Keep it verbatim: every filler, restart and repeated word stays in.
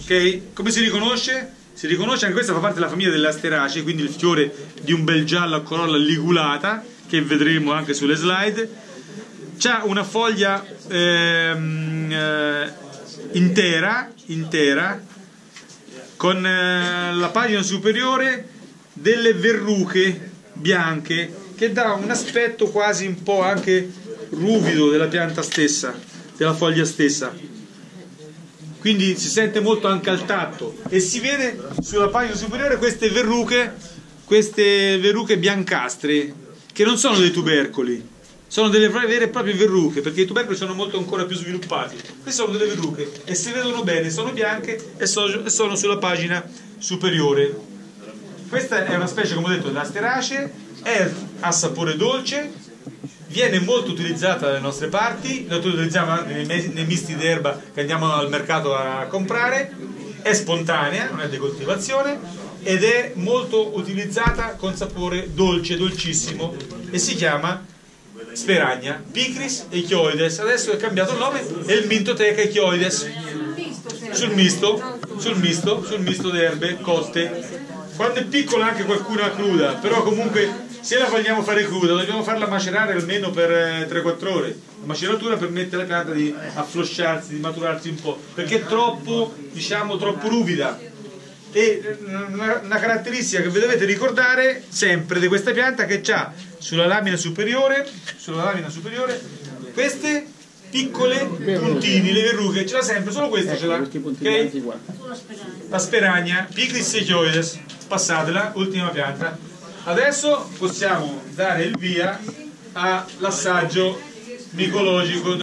ok? Come si riconosce? Si riconosce, anche questa fa parte della famiglia delle Asteracee, quindi il fiore di un bel giallo a corolla ligulata, che vedremo anche sulle slide. C'ha una foglia ehm, eh, intera, intera, con eh, la pagina superiore delle verruche bianche, che dà un aspetto quasi un po' anche ruvido della pianta stessa, della foglia stessa. Quindi si sente molto anche al tatto e si vede sulla pagina superiore queste verruche, queste verruche biancastre, che non sono dei tubercoli, sono delle vere e proprie verruche, perché i tubercoli sono molto ancora più sviluppati. Queste sono delle verruche e si vedono bene, sono bianche e sono sulla pagina superiore. Questa è una specie, come ho detto, dell'Asteracee, è a sapore dolce, viene molto utilizzata dalle nostre parti, la utilizziamo anche nei, nei misti d'erba che andiamo al mercato a comprare, è spontanea, non è di coltivazione ed è molto utilizzata con sapore dolce, dolcissimo, e si chiama Speragna, Picris echioides. Adesso è cambiato il nome, è il Mintoteca echioides. Sul misto, sul misto, sul misto d'erbe cotte. Quando è piccola anche qualcuna cruda, però comunque se la vogliamo fare cruda dobbiamo farla macerare almeno per tre quattro ore. La maceratura permette alla pianta di afflosciarsi, di maturarsi un po', perché è troppo, diciamo, troppo ruvida. E una, una caratteristica che vi dovete ricordare sempre di questa pianta, che ha sulla lamina superiore, sulla lamina superiore queste piccole puntini, le verruche, ce l'ha sempre, solo questa ce l'ha, okay? La Speragna, Picris echioides, passatela, ultima pianta. Adesso possiamo dare il via all'assaggio micologico.